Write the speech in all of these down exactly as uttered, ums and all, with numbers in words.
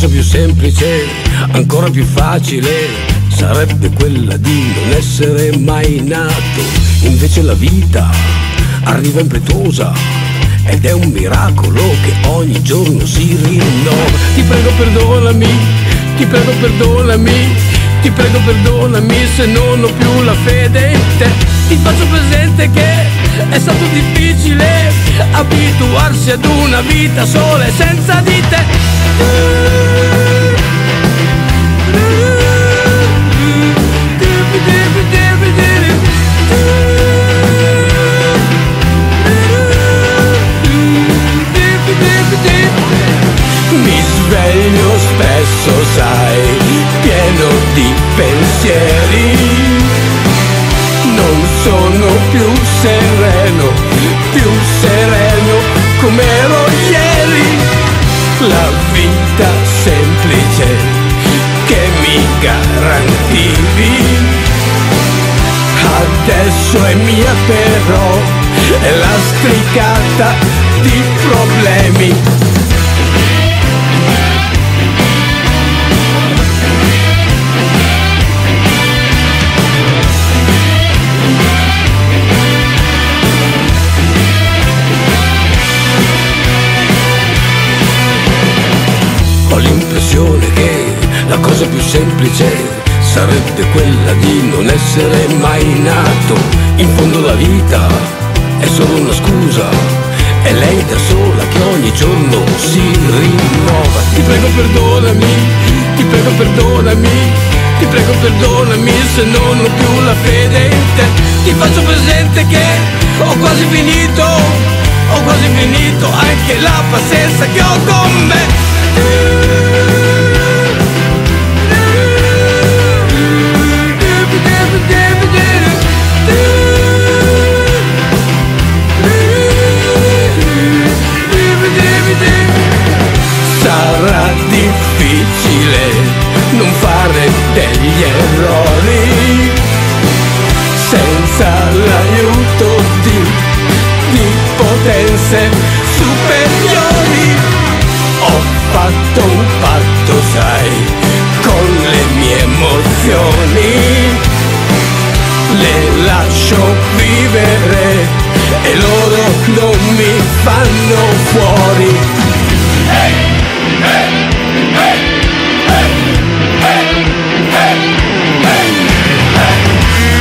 cosa più semplice, ancora più facile, sarebbe quella di non essere mai nato. Invece la vita arriva impetuosa ed è un miracolo che ogni giorno si rinnova. Ti prego perdonami, ti prego perdonami, ti prego perdonami se non ho più la fede in te. Ti faccio presente che è stato difficile abituarsi ad una vita sola e senza di te. Mi sveglio spesso, sai, pieno di pensieri. Non sono più sereno, più sereno come ero ieri. La vita semplice che mi garantivi adesso è mia, però è lastricata di problemi. Ho l'impressione che la cosa più semplice sarebbe quella di non essere mai nato. In fondo la vita è solo una scusa, è lei da sola che ogni giorno si rinnova. Ti prego perdonami, ti prego perdonami, ti prego perdonami se non ho più la fede in te. Ti faccio presente che ho quasi finito, ho quasi finito anche la pazienza che ho con me. Sarà difficile non fare degli errori senza l'aiuto di, di potenze superiori. Ho fatto un patto, sai, con le mie emozioni, le lascio vivere e loro non mi fanno fuori. Hey, hey, hey, hey, hey, hey, hey, hey.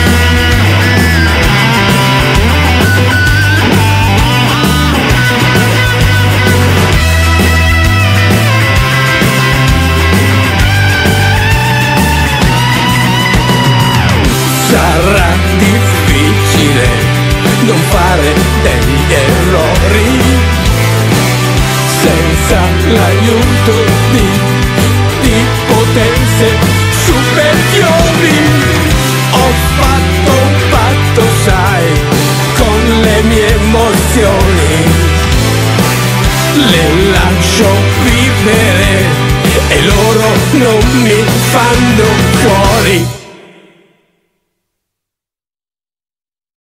Sarà difficile non fare degli errori senza l'aiuto di, di potenze superiori. Ho fatto un patto, sai, con le mie emozioni, le lascio vivere e loro non mi fanno fuori.